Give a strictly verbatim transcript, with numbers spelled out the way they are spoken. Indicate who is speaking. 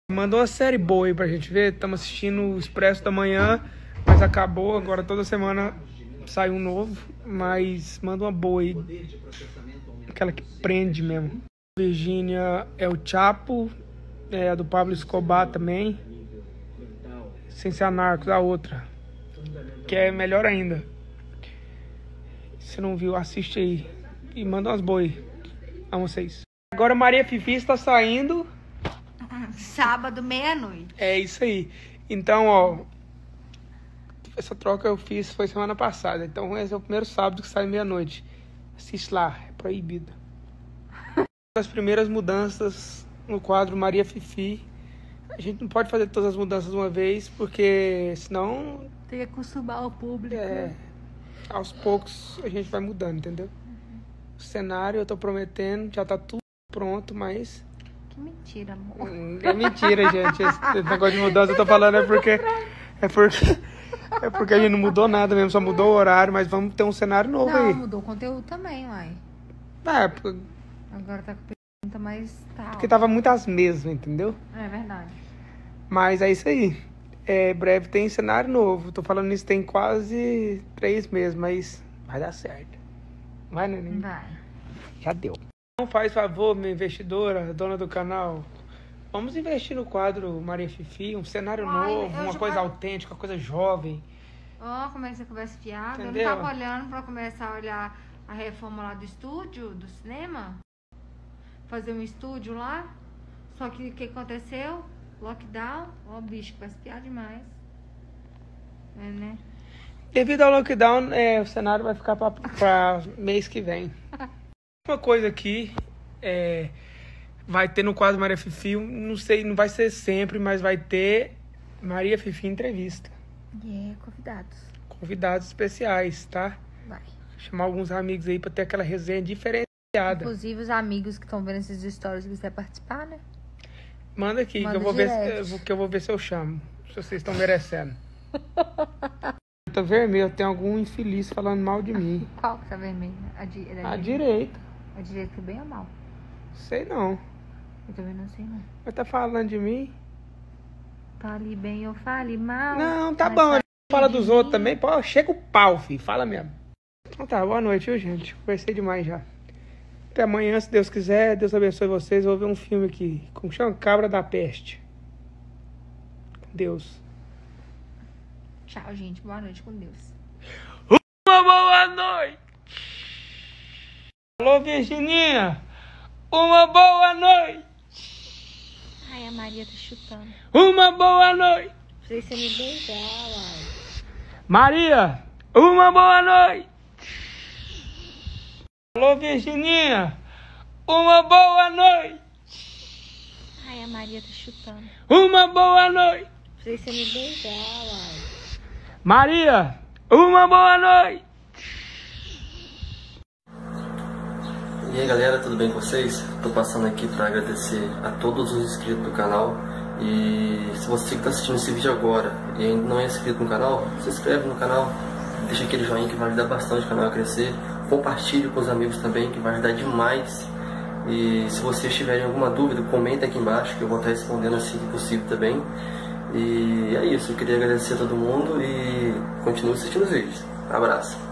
Speaker 1: Mandou uma série boa aí pra gente ver. Estamos assistindo o Expresso da Manhã, mas acabou. Agora toda semana sai um novo. Mas manda uma boa aí. Aquela que prende mesmo. Virgínia é o Chapo. É a do Pablo Escobar também. Sem ser a Narcos, a outra. Que é melhor ainda. Se você não viu, assiste aí. E manda umas boas aí. Amo vocês. Agora Maria Fifi está saindo.
Speaker 2: Sábado, meia-noite.
Speaker 1: É isso aí. Então, ó, essa troca eu fiz foi semana passada. Então esse é o primeiro sábado que sai meia-noite. Assiste lá, é proibido. As primeiras mudanças no quadro Maria Fifi. A gente não pode fazer todas as mudanças de uma vez, porque senão...
Speaker 2: Tem que acostumar o público.
Speaker 1: É, aos poucos a gente vai mudando, entendeu? Uhum. O cenário eu tô prometendo, já tá tudo pronto, mas...
Speaker 2: Que mentira, amor.
Speaker 1: É mentira, gente. Esse negócio de mudança eu tô falando é porque... É porque... É porque a gente não mudou nada mesmo, só mudou o horário, mas vamos ter um cenário novo
Speaker 2: não,
Speaker 1: aí.
Speaker 2: Não, mudou o conteúdo também, uai.
Speaker 1: É, porque...
Speaker 2: Agora tá com pergunta mais... Tá,
Speaker 1: porque tava muito as mesmas, entendeu?
Speaker 2: É verdade.
Speaker 1: Mas é isso aí. É, breve tem cenário novo. Tô falando isso tem quase três meses, mas vai dar certo. Vai, neném?
Speaker 2: Vai.
Speaker 1: Já deu. Não faz favor, minha investidora, dona do canal. Vamos investir no quadro Maria Fifi, um cenário
Speaker 2: Ai,
Speaker 1: novo, uma
Speaker 2: já...
Speaker 1: coisa autêntica, uma coisa jovem.
Speaker 2: Ó, oh, como é que você conversa fiada.
Speaker 1: Entendeu?
Speaker 2: Eu não tava olhando pra começar a olhar a reforma lá do estúdio, do cinema. Fazer um estúdio lá. Só que o que aconteceu? Lockdown, ó, bicho, vai espiar demais. É, né?
Speaker 1: Devido ao lockdown, é, o cenário vai ficar para mês que vem. Uma coisa aqui, é, vai ter no quadro Maria Fifi, não sei, não vai ser sempre, mas vai ter Maria Fifi entrevista.
Speaker 2: E yeah, convidados.
Speaker 1: Convidados especiais, tá?
Speaker 2: Vai.
Speaker 1: Chamar alguns amigos aí para ter aquela resenha diferenciada.
Speaker 2: Inclusive os amigos que estão vendo esses stories que quiser participar, né?
Speaker 1: Manda aqui,
Speaker 2: Manda
Speaker 1: que, eu vou ver
Speaker 2: direct.
Speaker 1: se, que eu vou ver se eu chamo. Se vocês estão merecendo. Eu tô vermelho, tem algum infeliz falando mal de mim.
Speaker 2: Qual que tá vermelho? A, di
Speaker 1: a direita.
Speaker 2: A direita foi bem ou mal?
Speaker 1: Sei não.
Speaker 2: Eu também não sei não.
Speaker 1: Mas tá falando de mim?
Speaker 2: Fale bem ou fale mal.
Speaker 1: Não, tá bom. Fala, fala dos outros também. Pô, chega o pau, filho. Fala mesmo. Então tá, boa noite, viu, gente? Conversei demais já. Até amanhã, se Deus quiser. Deus abençoe vocês. Eu vou ver um filme aqui. Como chama? Cabra da Peste. Deus.
Speaker 2: Tchau, gente. Boa noite com Deus.
Speaker 1: Uma boa noite. Alô, Virgininha. Uma boa noite.
Speaker 2: Ai, a Maria tá chutando.
Speaker 1: Uma boa noite.
Speaker 2: Pra você me beijar, uai.
Speaker 1: Maria. Uma boa noite. Alô, Virgininha. Uma boa noite.
Speaker 2: Ai, a Maria tá chutando.
Speaker 1: Uma boa noite.
Speaker 2: Pra você me beijar, uai.
Speaker 1: Maria. Uma boa noite.
Speaker 3: E aí galera, tudo bem com vocês? Tô passando aqui para agradecer a todos os inscritos do canal. E se você que está assistindo esse vídeo agora e ainda não é inscrito no canal, se inscreve no canal, deixa aquele joinha que vai ajudar bastante o canal a crescer. Compartilhe com os amigos também, que vai ajudar demais. E se vocês tiverem alguma dúvida, comenta aqui embaixo que eu vou estar respondendo assim que possível também. E é isso, eu queria agradecer a todo mundo e continue assistindo os vídeos. Abraço!